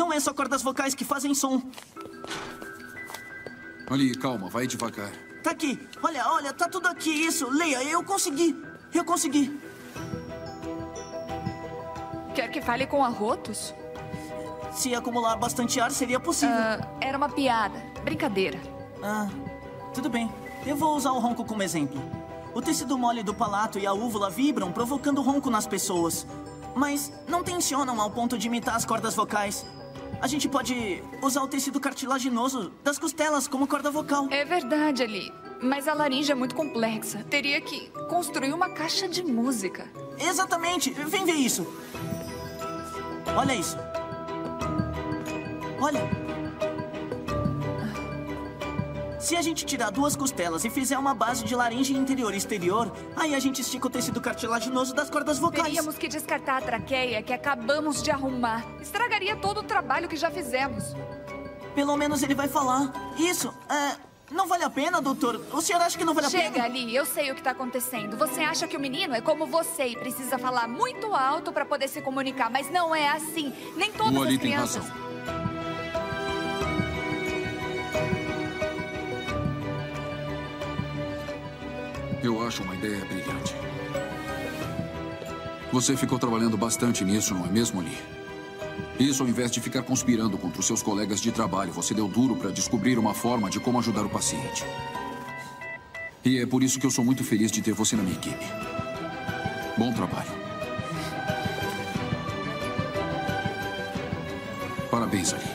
Não é só cordas vocais que fazem som. Ali, calma, vai devagar. Tá aqui. Olha, tá tudo aqui. Isso, leia, eu consegui. Eu consegui. Quer que fale com arrotos? Se acumular bastante ar, seria possível. Era uma piada. Brincadeira. Tudo bem. Eu vou usar o ronco como exemplo. O tecido mole do palato e a úvula vibram, provocando ronco nas pessoas. Mas não tensionam ao ponto de imitar as cordas vocais. A gente pode usar o tecido cartilaginoso das costelas como corda vocal. É verdade, Ali. Mas a laringe é muito complexa. Teria que construir uma caixa de música. Exatamente. Vem ver isso. Olha isso. Olha. Se a gente tirar 2 costelas e fizer uma base de laringe interior e exterior, aí a gente estica o tecido cartilaginoso das cordas vocais. Teríamos que descartar a traqueia que acabamos de arrumar. Estragaria todo o trabalho que já fizemos. Pelo menos ele vai falar. Isso, não vale a pena, doutor? O senhor acha que não vale a pena? Chega, Ali, eu sei o que está acontecendo. Você acha que o menino é como você e precisa falar muito alto para poder se comunicar, mas não é assim. Nem todas O Ali as tem crianças... razão. Eu acho uma ideia brilhante. Você ficou trabalhando bastante nisso, não é mesmo, Ali? Isso, ao invés de ficar conspirando contra os seus colegas de trabalho, você deu duro para descobrir uma forma de como ajudar o paciente. E é por isso que eu sou muito feliz de ter você na minha equipe. Bom trabalho. Parabéns, Ali.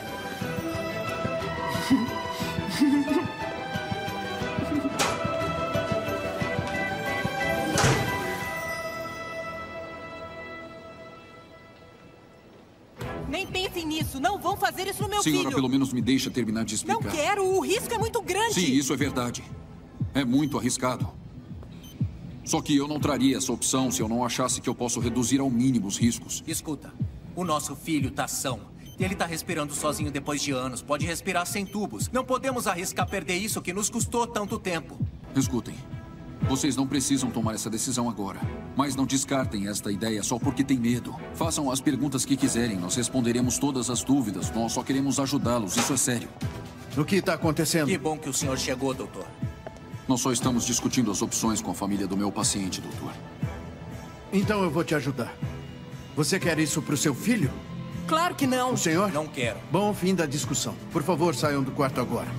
Nem pensem nisso. Não vão fazer isso no meu filho. Senhora, pelo menos me deixa terminar de explicar. Não quero. O risco é muito grande. Sim, isso é verdade. É muito arriscado. Só que eu não traria essa opção se eu não achasse que eu posso reduzir ao mínimo os riscos. Escuta, o nosso filho tá são. Ele tá respirando sozinho depois de anos. Pode respirar sem tubos. Não podemos arriscar perder isso que nos custou tanto tempo. Escutem. Vocês não precisam tomar essa decisão agora. Mas não descartem esta ideia só porque tem medo. Façam as perguntas que quiserem. Nós responderemos todas as dúvidas. Nós só queremos ajudá-los. Isso é sério. O que está acontecendo? Que bom que o senhor chegou, doutor. Nós só estamos discutindo as opções com a família do meu paciente, doutor. Então eu vou te ajudar. Você quer isso para o seu filho? Claro que não. O senhor? Não quero. Bom, fim da discussão. Por favor, saiam do quarto agora.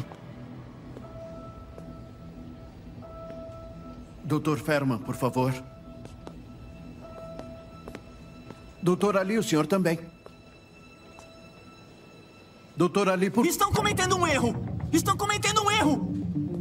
Doutor Ferman, por favor. Doutor Ali, o senhor também. Doutor Ali, por... Estão cometendo um erro! Estão cometendo um erro!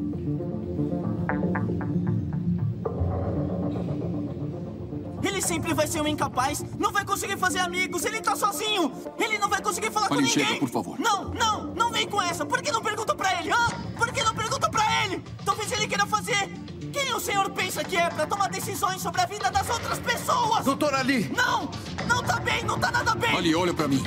Ele sempre vai ser um incapaz, não vai conseguir fazer amigos, ele tá sozinho! Ele não vai conseguir falar com Ali, ninguém! chega, por favor. Não vem com essa! Por que não pergunta pra ele? Por que não pergunta pra ele? Talvez ele queira fazer... Quem o senhor pensa que é pra tomar decisões sobre a vida das outras pessoas? Doutor Ali! Não tá bem, não tá nada bem! Ali, olha pra mim.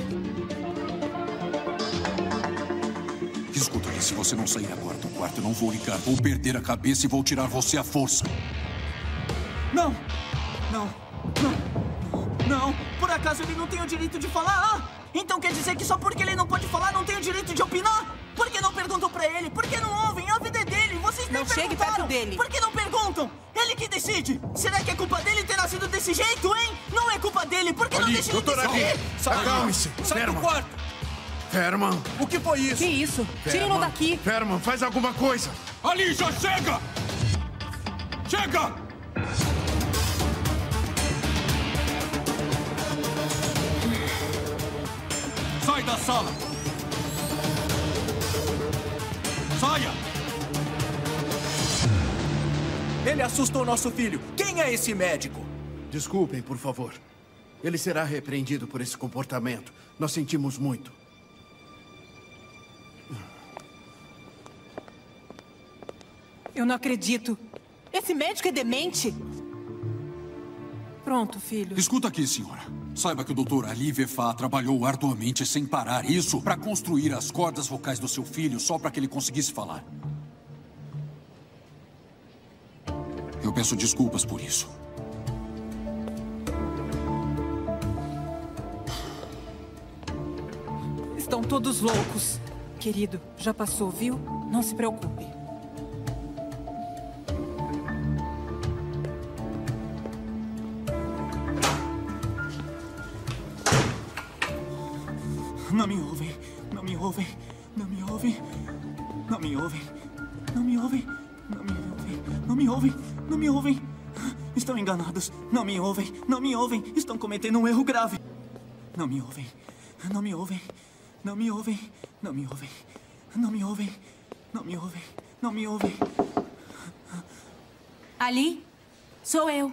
Escuta, Ali, se você não sair agora do quarto, eu não vou ligar. Vou perder a cabeça e vou tirar você à força. Não! Por acaso ele não tem o direito de falar? Então quer dizer que só porque ele não pode falar não tem o direito de opinar? Por que não perguntam pra ele? Por que não ouvem? A vida é dele, vocês nem Não chegue perguntaram. perto dele. Por que não perguntam? Ele que decide. Será que é culpa dele ter nascido desse jeito, hein? Não é culpa dele, por que não Ali, deixa ele doutor decidir? Ali, acalme-se. Sai do Ferman. quarto. Ferman. O que foi isso? Que isso? Tirem-no daqui. Ferman, faz alguma coisa. Ali, já chega! Chega! Sai da sala! Saia! Ele assustou nosso filho. Quem é esse médico? Desculpem, por favor. Ele será repreendido por esse comportamento. Nós sentimos muito. Eu não acredito. Esse médico é demente. Pronto, filho. Escuta aqui, senhora. Saiba que o Dr. Ali Vefá trabalhou arduamente sem parar. Isso para construir as cordas vocais do seu filho só para que ele conseguisse falar. Eu peço desculpas por isso. estão todos loucos. Querido, já passou, viu? Não se preocupe. Não me ouvem, não me ouvem, não me ouvem, não me ouvem, não me ouvem, não me ouvem, não me ouvem, não me ouvem. Estão enganados, não me ouvem, não me ouvem, estão cometendo um erro grave. Não me ouvem, não me ouvem, não me ouvem, não me ouvem, não me ouvem, não me ouvem, não me ouvem. Ali, sou eu.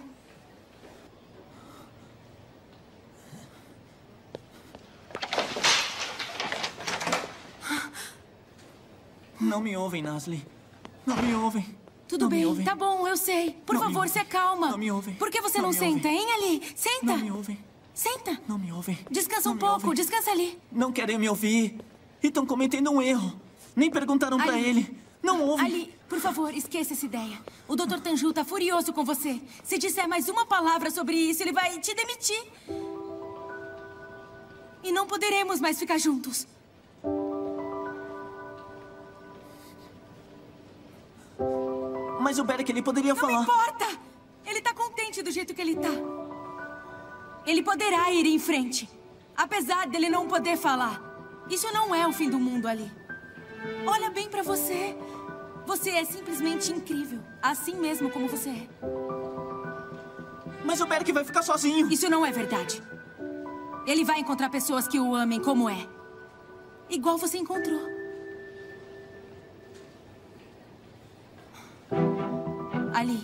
Não me ouvem, Nasli. Não me ouvem. Tudo não bem, me ouvem. tá bom, eu sei. Por Não me favor, ouvem. se acalma. Não me ouvem. Por que você Não não me senta, ouvem. hein, Ali? Senta. Não me ouvem. Senta. Não me ouvem. Descansa Não um me pouco, ouvem. descansa ali. Não querem me ouvir. E estão cometendo um erro. Nem perguntaram pra Ali. ele. Não ouvem. Ali, por favor, esqueça essa ideia. O Dr. Tanju tá furioso com você. Se disser mais uma palavra sobre isso, ele vai te demitir. E não poderemos mais ficar juntos. Mas o Beric, ele poderia Não falar. importa! Ele tá contente do jeito que ele tá. Ele poderá ir em frente. Apesar dele não poder falar. Isso não é o fim do mundo, Ali. Olha bem pra você. Você é simplesmente incrível. Assim mesmo como você é. Mas o Beric vai ficar sozinho. Isso não é verdade. Ele vai encontrar pessoas que o amem como é. Igual você encontrou. Ali.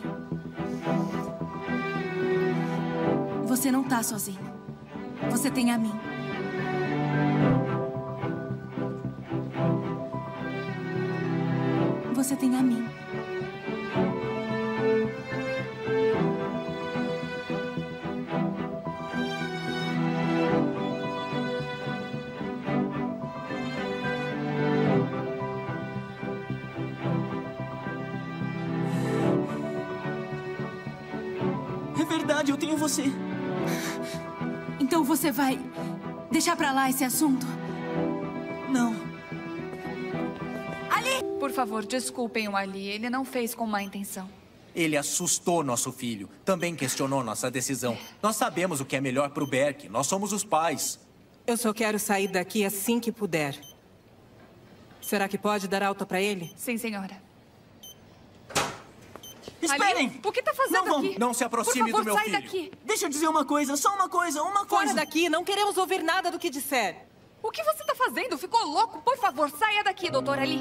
Você não tá sozinho. Você tem a mim. Você tem a mim. É verdade, eu tenho você. Então você vai deixar pra lá esse assunto? Não. Ali! Por favor, desculpem o Ali. Ele não fez com má intenção. Ele assustou nosso filho. Também questionou nossa decisão. Nós sabemos o que é melhor pro Berk. Nós somos os pais. Eu só quero sair daqui assim que puder. Será que pode dar alta pra ele? Sim, senhora. Esperem! Ali, o que tá fazendo Não vão. aqui? Não se aproxime Por favor, do meu sai filho. daqui. Deixa eu dizer uma coisa, só uma coisa, uma Fora coisa. daqui, não queremos ouvir nada do que disser. O que você tá fazendo? Ficou louco? Por favor, saia daqui, doutor Ali.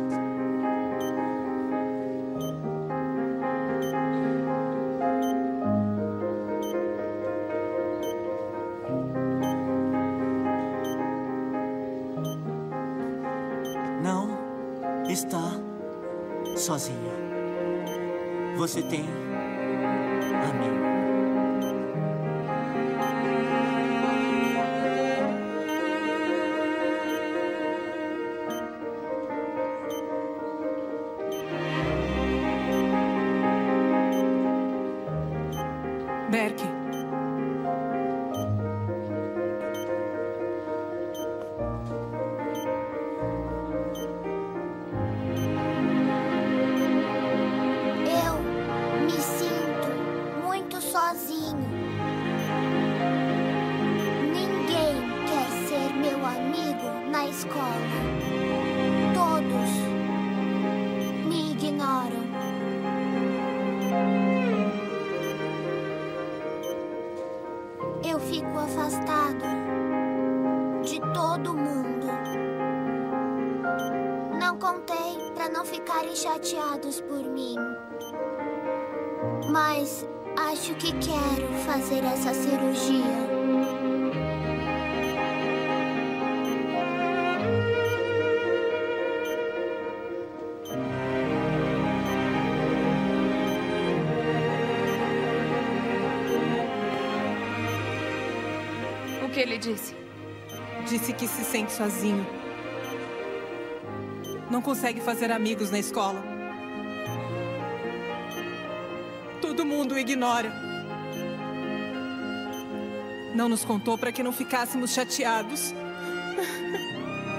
Não está sozinho. Você tem a mim. Berk. Eu me sinto muito sozinho. Ninguém quer ser meu amigo na escola. Todos me ignoram. Eu fico afastado de todo mundo. Não contei para não ficarem chateados por mim. Mas acho que quero fazer essa cirurgia. O que ele disse? Disse que se sente sozinho. Não consegue fazer amigos na escola. Todo mundo o ignora. Não nos contou para que não ficássemos chateados.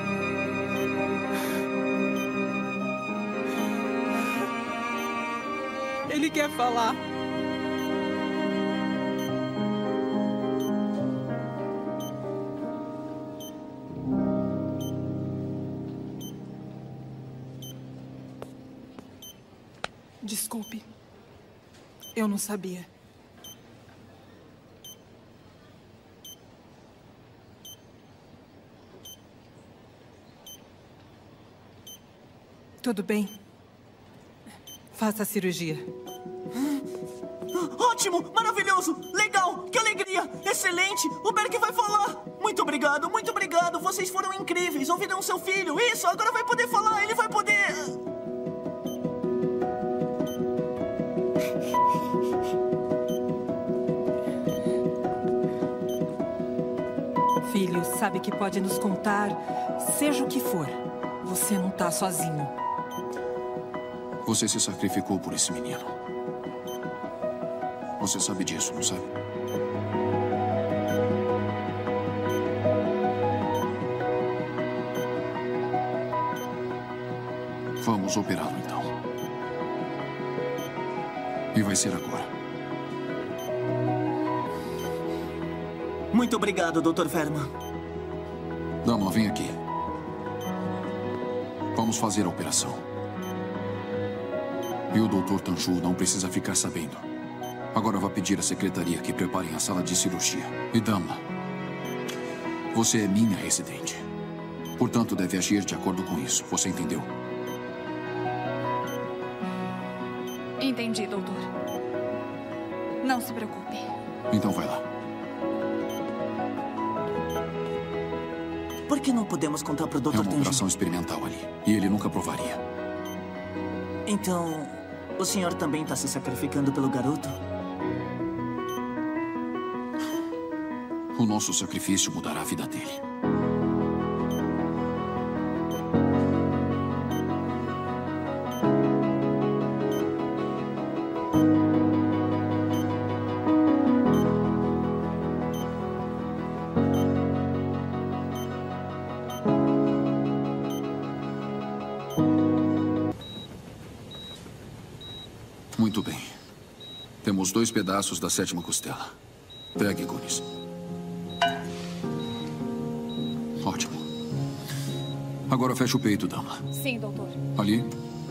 Ele quer falar. Desculpe. Eu não sabia. Tudo bem. Faça a cirurgia. Ótimo! Maravilhoso! Legal! Que alegria! Excelente! O Berk vai falar! Muito obrigado, muito obrigado! Vocês foram incríveis! Ouviram seu filho! Isso! Agora vai poder falar! Ele vai poder... Filho, sabe que pode nos contar, seja o que for. Você não tá sozinho. Você se sacrificou por esse menino. Você sabe disso, não sabe? Vamos operá-lo, então. E vai ser agora. Muito obrigado, Dr. Verma. Dama, vem aqui. Vamos fazer a operação. E o Dr. Tanju não precisa ficar sabendo. Agora vá pedir à secretaria que preparem a sala de cirurgia. E, dama, você é minha residente. Portanto, deve agir de acordo com isso. Você entendeu? Entendi, doutor. Não se preocupe. Então vai lá. Por que não podemos contar pro Dr. É uma Tanju? operação experimental ali. E ele nunca provaria. Então, o senhor também está se sacrificando pelo garoto? O nosso sacrifício mudará a vida dele. Muito bem. Temos 2 pedaços da 7ª costela. Pegue, Gunis. Ótimo. Agora feche o peito, dama. Sim, doutor. Ali.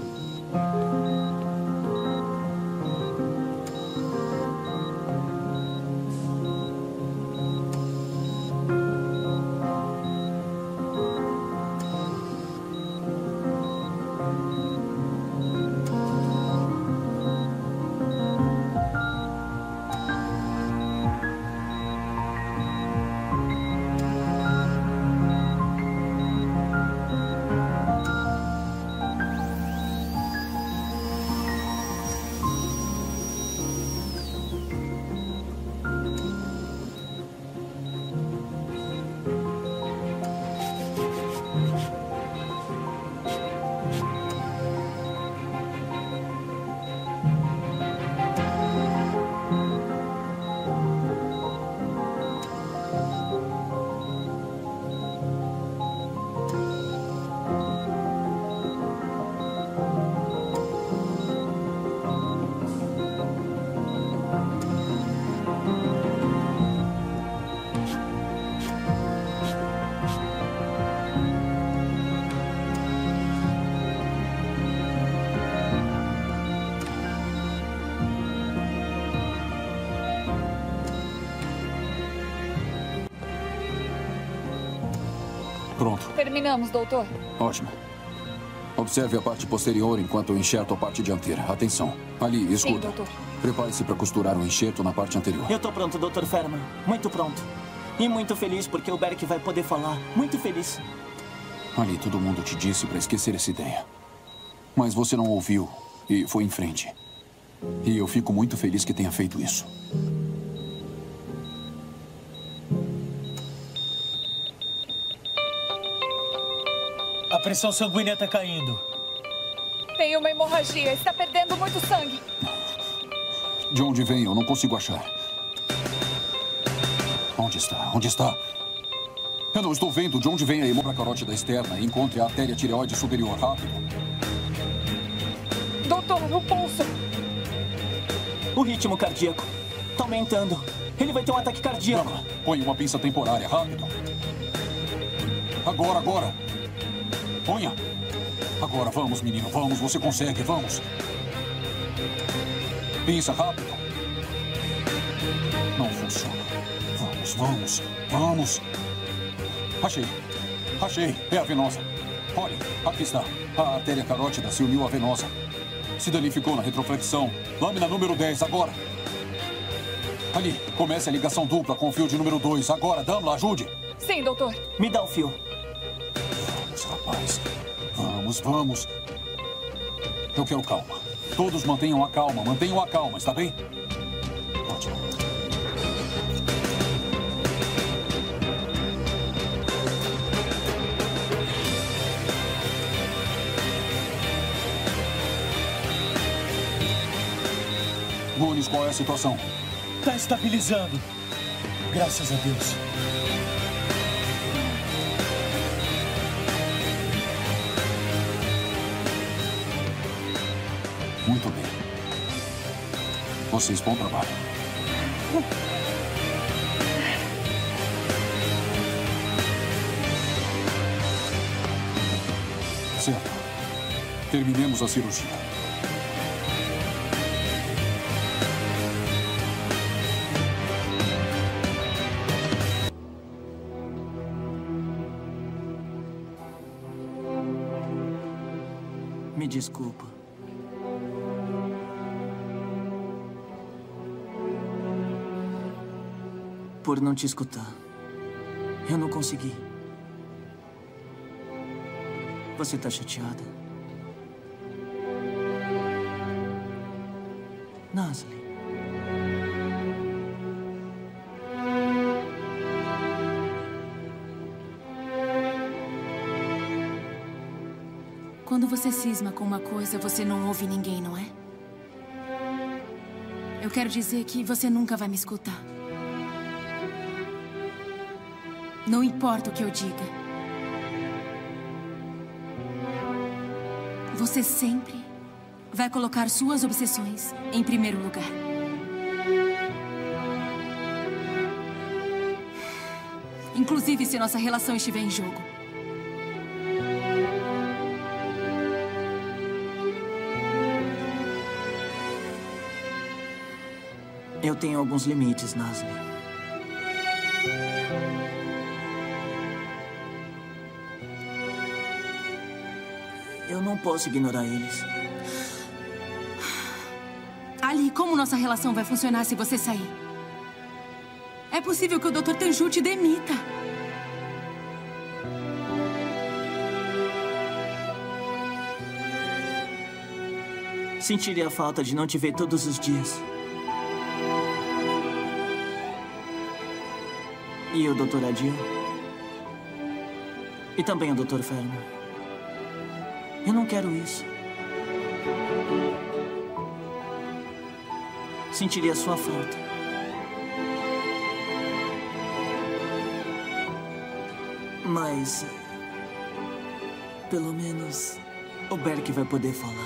Pronto. Terminamos, doutor. Ótimo. Observe a parte posterior enquanto eu enxerto a parte dianteira. Atenção. Ali, Sim, escuta. doutor. Prepare-se para costurar um enxerto na parte anterior. Eu tô pronto, Dr. Verma. Muito pronto. E muito feliz porque o Berk vai poder falar. Muito feliz. Ali, todo mundo te disse para esquecer essa ideia. Mas você não ouviu e foi em frente. E eu fico muito feliz que tenha feito isso. A pressão sanguínea está caindo. Tem uma hemorragia. Está perdendo muito sangue. De onde vem? Eu não consigo achar. Onde está? Onde está? Eu não estou vendo. De onde vem a hemorragia carótida externa? Encontre a artéria tireoide superior. Rápido. Doutor, no pulso. O ritmo cardíaco tá aumentando. Ele vai ter um ataque cardíaco. Dama, põe uma pinça temporária, rápido. Agora, agora. Ponha. Agora, vamos, menino, vamos, você consegue, vamos. Pinça, rápido. Não funciona. Vamos, vamos, vamos. Achei. Achei. É a venosa. Olhe, aqui está. A artéria carótida se uniu à venosa. Se danificou na retroflexão. Lâmina número 10, agora. Ali, comece a ligação dupla com o fio de número 2. Agora, Dama, ajude. Sim, doutor. Me dá o fio. Vamos, rapaz. Vamos, vamos. Eu quero calma. Todos mantenham a calma, está bem? Ótimo. Nunes, qual é a situação? Tá estabilizando. Graças a Deus. Muito bem. Vocês, bom trabalho. Certo. Terminemos a cirurgia. Me desculpa. Por não te escutar. Eu não consegui. Você tá chateada? Nasli. Quando você cisma com uma coisa, você não ouve ninguém, não é? Eu quero dizer que você nunca vai me escutar. Não importa o que eu diga. Você sempre vai colocar suas obsessões em primeiro lugar. Inclusive se nossa relação estiver em jogo. Eu tenho alguns limites, Nasli. Eu não posso ignorar eles. Ali, como nossa relação vai funcionar se você sair? É possível que o Dr. Tenju te demita. Sentiria a falta de não te ver todos os dias. E o Dr. Adil. E também o Dr. Ferman. Eu não quero isso. Sentiria sua falta. Mas... pelo menos... o Berk vai poder falar.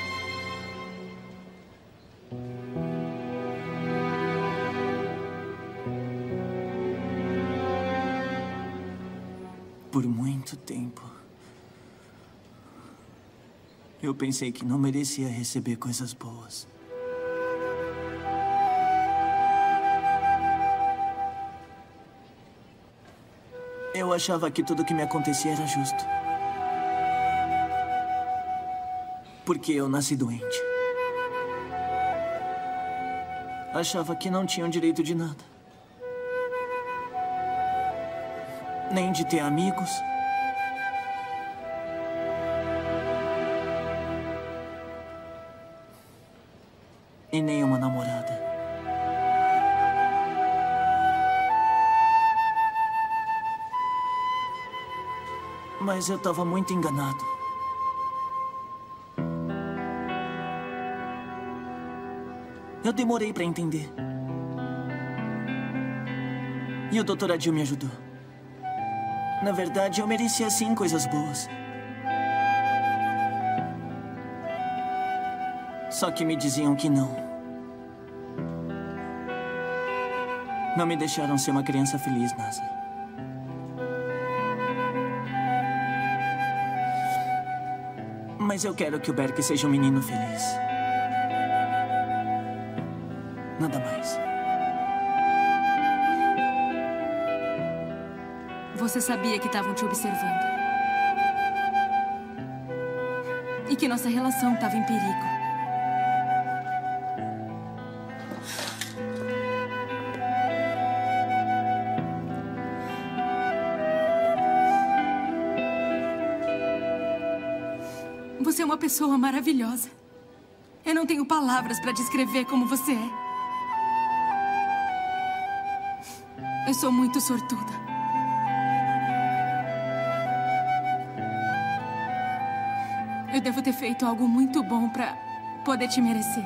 Por muito tempo, eu pensei que não merecia receber coisas boas. Eu achava que tudo que me acontecia era justo. Porque eu nasci doente. Achava que não tinham direito de nada. Nem de ter amigos. E nem uma namorada. Mas eu estava muito enganado. Eu demorei para entender. E o Dr. Adil me ajudou. Na verdade, eu merecia sim coisas boas. Só que me diziam que não. Não me deixaram ser uma criança feliz, Nasa. Mas eu quero que o Berk seja um menino feliz. Nada mais. Você sabia que estavam te observando. E que nossa relação estava em perigo. Você é uma pessoa maravilhosa. Eu não tenho palavras para descrever como você é. Eu sou muito sortuda. Eu devo ter feito algo muito bom para poder te merecer.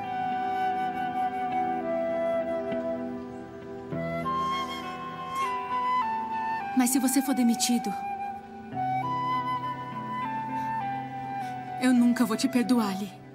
Mas se você for demitido, eu nunca vou te perdoar, Lee.